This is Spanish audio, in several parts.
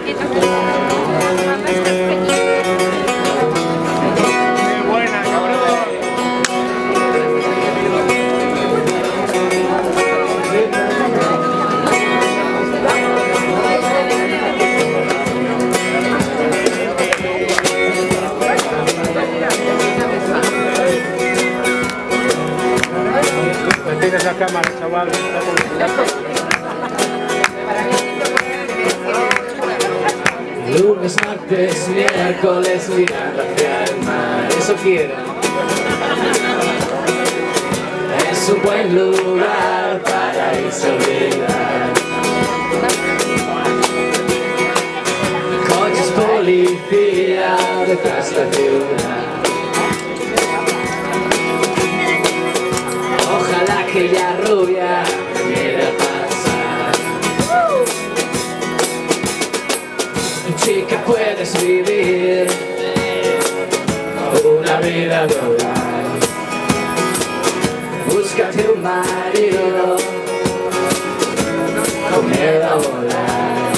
Esa cámara, chaval. Lunes, martes, miércoles, mirando hacia el mar. Eso quiero. Es un buen lugar para irse a olvidar. Coches policía detrás de la ciudad. Ojalá aquella rubia quiera pasar. Chica, puedes vivir una vida normal. Búscate un marido con miedo a volar.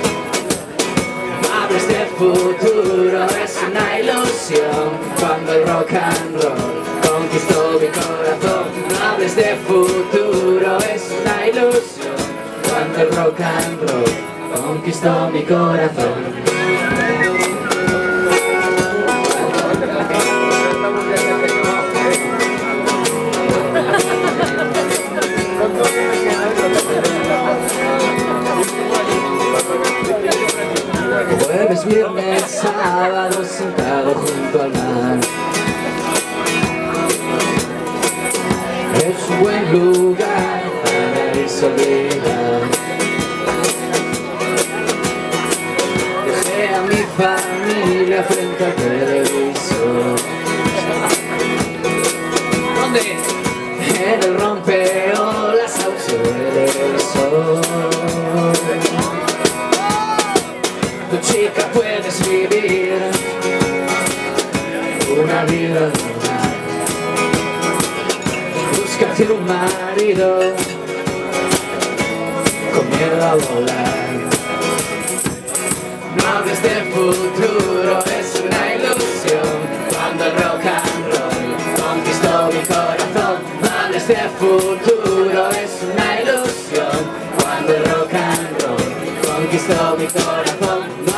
Hables de futuro, es una ilusión cuando el rock and roll conquistó mi corazón. No hables de futuro, es una ilusión cuando el rock and roll conquistó mi corazón. Jueves, viernes, sábado, sentado junto al mar. Es un buen lugar para irse a olvidar. Dejé a mi familia frente al televisor. ¿Dónde? En el rompeolas aún se ve el sol. Tu chica, puedes vivir una vida normal. Búscate un marido con miedo a volar. No hables de futuro, es una ilusión cuando el rock and roll conquistó mi corazón. No hables de futuro, es una ilusión cuando el rock and roll conquistó mi corazón.